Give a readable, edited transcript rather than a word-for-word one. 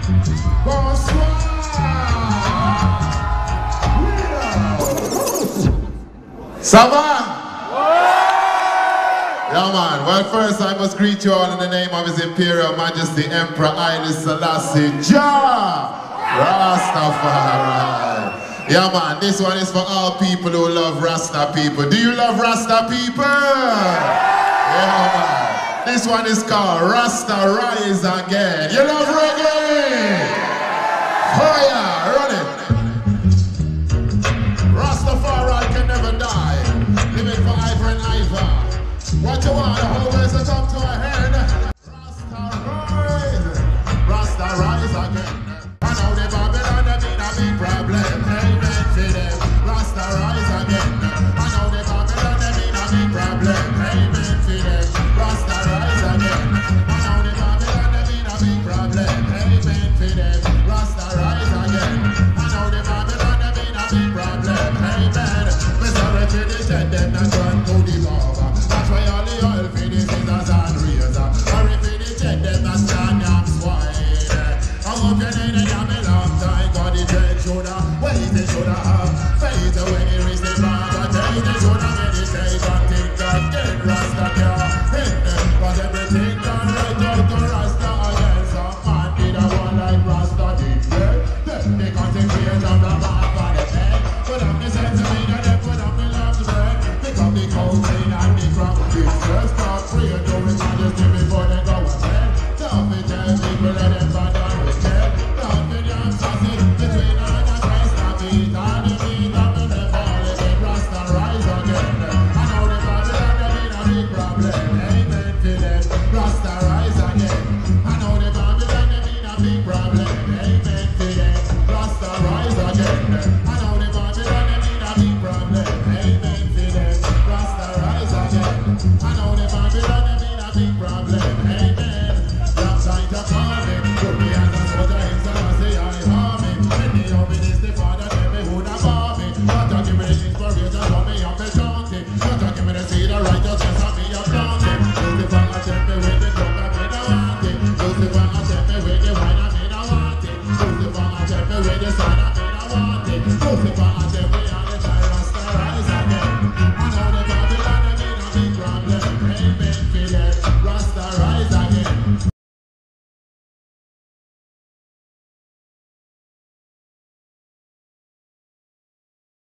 Samaha! Yeah, man. Well, first I must greet you all in the name of His Imperial Majesty Emperor Haile Selassie Jah Rastafari. Yeah, man. This one is for all people who love Rasta people. Do you love Rasta people? Yeah, man. This one is called Rasta Rise Again. You love reggae? Fire! Run it! Rastafari can never die. Living for Ivor and Ivor. What you want, the whole world to come to a head. Rasta rise again. I know the Babylon have been a big problem. Amen to them. Rasta rise again. I know the Babylon have been a big problem. Amen to them. Rasta rise again. I know the Babylon have been a big problem. Amen to them. Rasta rise again. I know the Babylon have been a big problem. Amen. We're sorry to the dead, them not run to the barber. That's why all the oil for the scissors and razor. Sorry for the dead, them not stand up swine. I hope you need a damn long time. Got the dread shoulder, wait the shoulder have. Fade away, is the barber. Take the shoulder, meditate and think that get Rasta care. But everything done right out to Rasta again. Some man did a one like Rasta did, yeah. They concentrate on the mark on the head. Put up the sense of me, and then put up the love's bread. Pick up the cocaine and the crap. First start free and do it majesty before they go ahead. Don't be tell people let them bad on the head. Don't be damn sassy between all the Rasta beat and the beat of the fall again. Rasta rise again. I know the Babylon have been a big problem. Amen to them. Rasta rise again. I know the Babylon have been a big problem. Amen to them. Rasta rise again. I know the Babylon have been a big problem. Amen to them. Rasta rise again. I know the Babylon have been a big problem. Amen. Drop time to call